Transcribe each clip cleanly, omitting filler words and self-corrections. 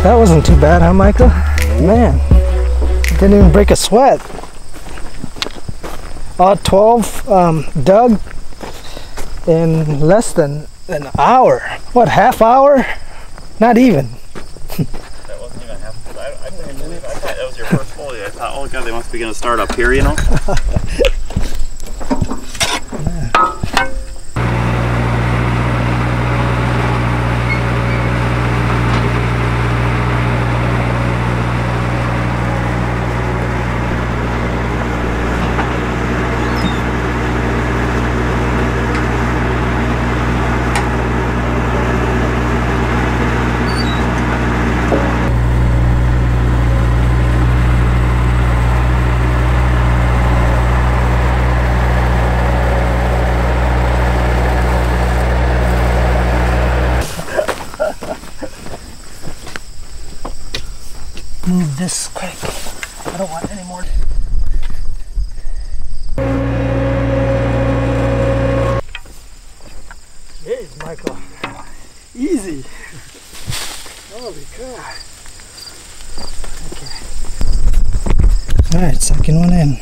That wasn't too bad, huh, Michael? Man, didn't even break a sweat. All 12 dug in less than an hour. What, half hour? Not even. That wasn't even half. I couldn't believe it. I thought that was your first folio. I thought, oh god, they must be going to start up here, you know? Move this quick. I don't want any more. Jeez, Michael. Easy. Holy cow. Okay. Alright, second one in.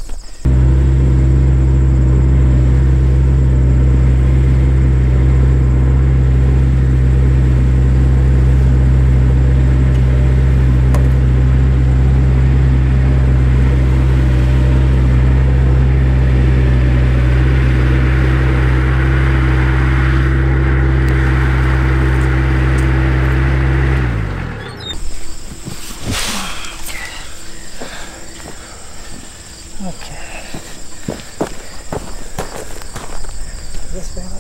Okay. This way.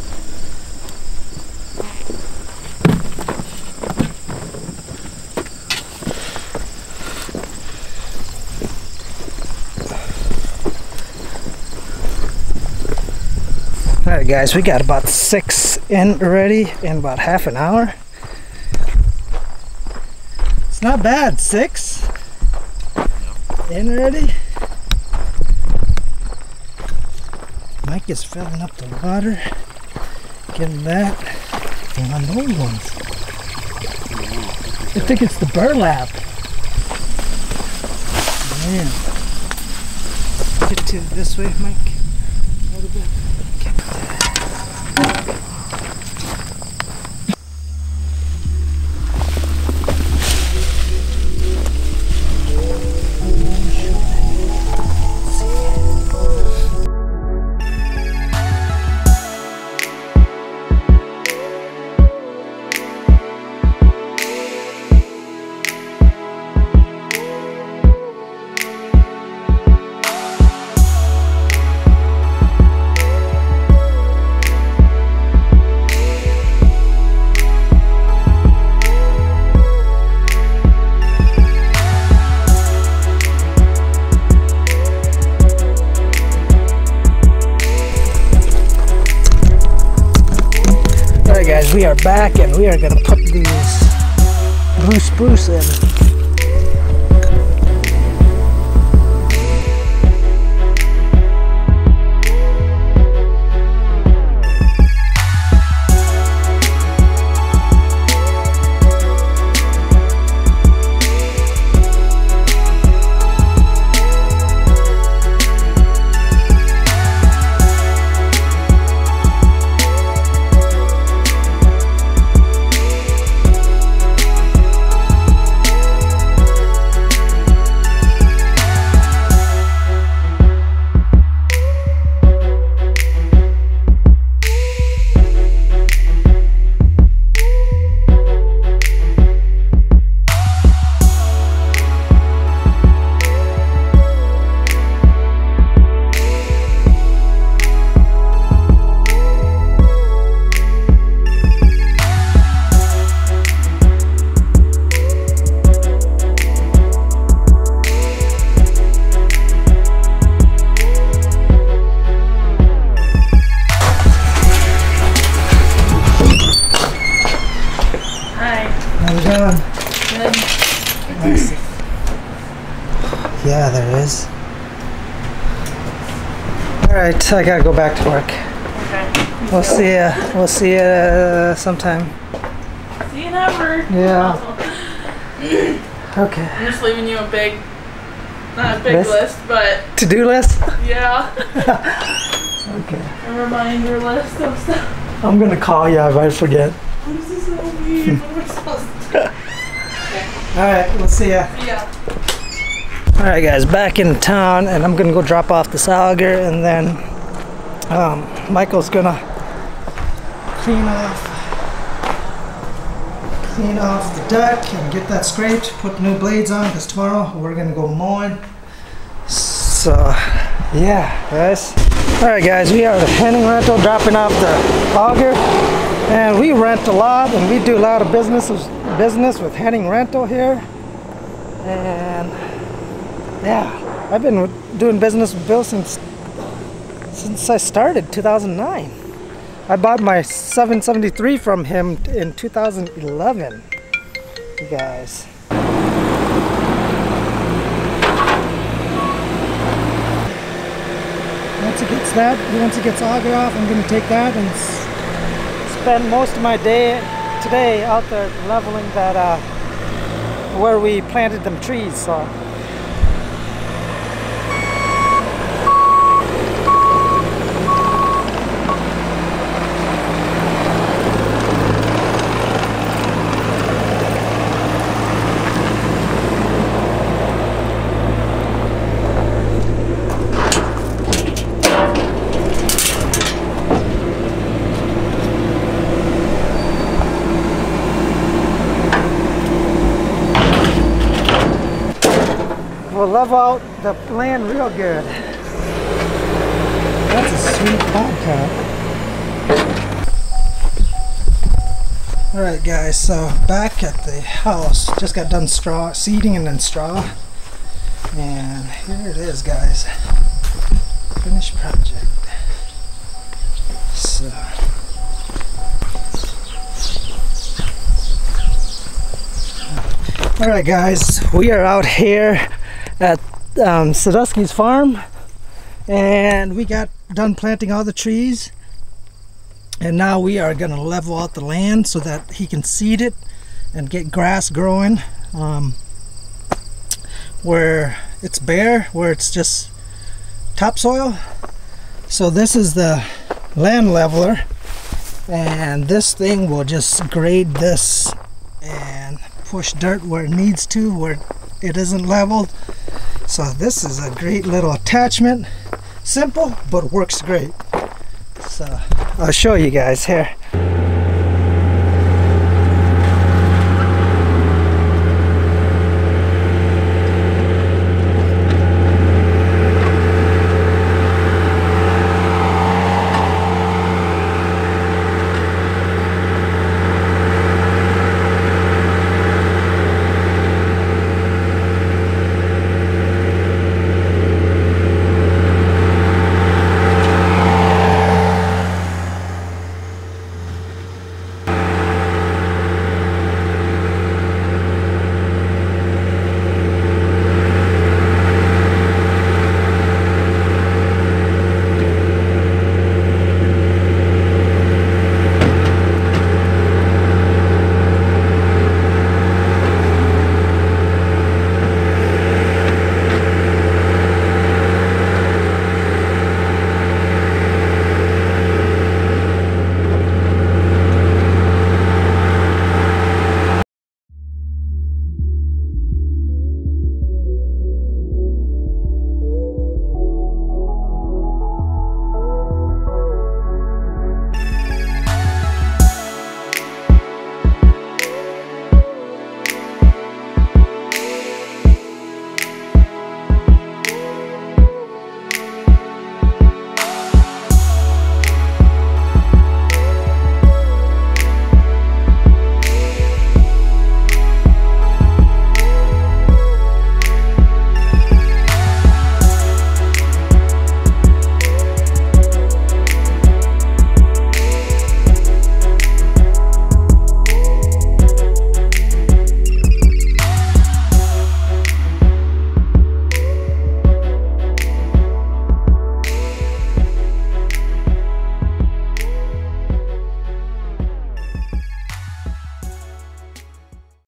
Alright guys, we got about 6 in already in about half an hour. It's not bad, 6 in already. Mike is filling up the water, getting that. And on those ones, I think it's the burlap. Man, get to this way, Mike. A little bit. Guys, we are back and we are going to put these blue spruce in. Yeah, there is. Alright, I gotta go back to work. Okay. We'll see ya. We'll see ya sometime. See you never. Yeah. Okay. I'm just leaving you a big, not a big list, but to-do list? yeah. Okay. A reminder list of stuff. I'm gonna call you if I forget. What does this all mean? What am I supposed to do? Alright, we'll see ya. Yeah. Alright guys, back in town, and I'm gonna go drop off this auger, and then Michael's gonna clean off the deck and get that scraped, put new blades on, because tomorrow we're gonna go mowing. So yeah guys. Alright guys, we are at Henning Rental dropping off the auger, and we rent a lot, and we do a lot of business with Henning Rental here. And yeah, I've been doing business with Bill since I started 2009. I bought my 773 from him in 2011. You guys. Once it gets auger off, I'm going to take that and spend most of my day today out there leveling that where we planted them trees. So. We'll level out the land real good. That's a sweet bobcat. Alright guys, so back at the house, just got done seeding and then straw. And here it is guys. Finished project. So alright guys, we are out here at Sadusky's farm, and we got done planting all the trees, and now we are going to level out the land so that he can seed it and get grass growing where it's bare, where it's just topsoil. So this is the land leveler, and this thing will just grade this and push dirt where it needs to, where it isn't leveled. So this is a great little attachment. Simple, but works great. So I'll show you guys here.